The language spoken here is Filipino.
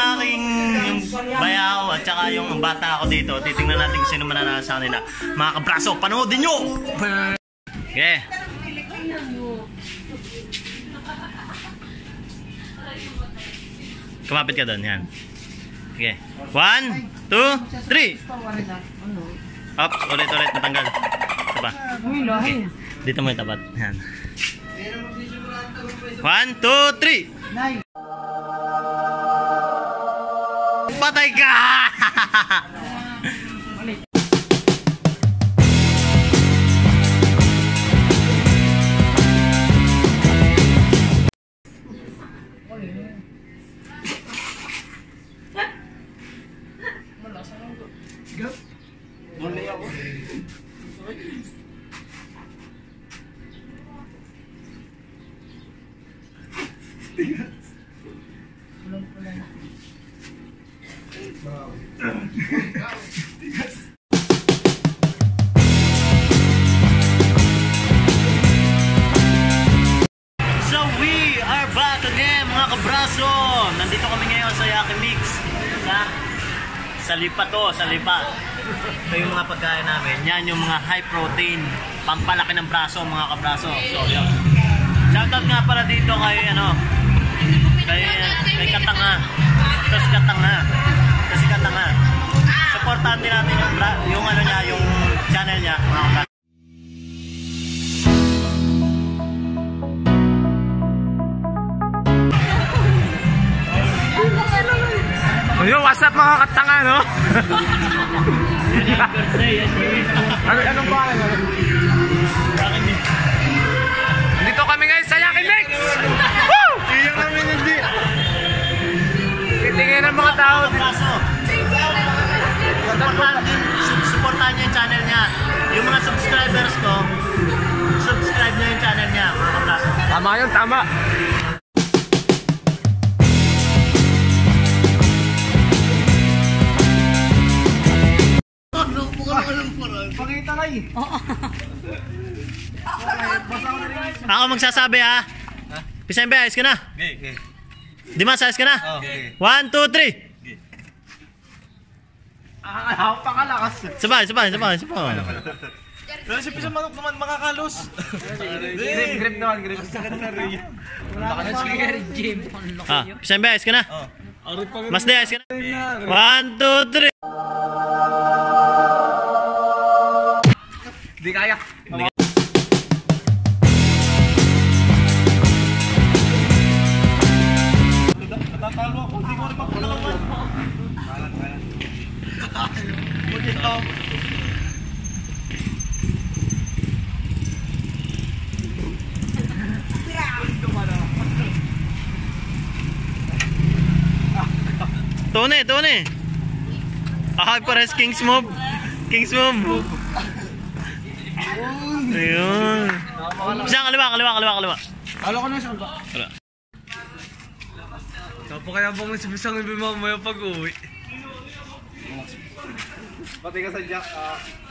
aking bayaw at saka yung bata ako dito. Titingnan natin kung sino mananalo sa kanila. Mga kabraso, panoodin nyo! Okay. Kumapit ka doon, yan. Okay. 1, 2, 3. Up, ulit, natanggal. Ito pa. Okay. Dito mo itapat. Yan. 1, 2, 3. Patay ka! So we are back again mga kabraso. Nandito kami ngayon sa Yaki Mix. Sa lipa to, sa lipa. Ito yung mga pagkain namin. Yan yung mga high protein, pampalaki ng braso mga kabraso. So yun. Shoutout nga pala dito kay kay Katanga. Kasi Katanga. Supportahan din natin yung yung channel niya mga kabraso. Yo, what's up mga katanga, no? Anong pangalan mo? Dito kami ngayon sa Yaki Mix! Woo! Iyan namin hindi. Titingin ang mga tao. Supportahan niyo yung channel niya. Yung mga subscribers ko, subscribe niyo yung channel niya, mga kabraso. Tama yun, tama. Pakita kayo. Ako magsasabi ha. Pisembe, ayos ka na? Okay. Dimas, ayos ka na? Okay. 1, 2, 3. Ako pakalakas. Sabay. Pero si Pisang Manok naman makakalos. Grip naman, grip. Pisembe, ayos ka na? Mas de, ayos ka na? 1, 2, 3. Hindi kaya. Natatalo ako, hindi ko rin magpalawan. Tone. Ay, pares King's Move. Ayun. Isang kaliwa. Talo ko na siya ba? Wala. Napakayabang na si Bisang mamaya pag-uwi. Pati ka sa Jack.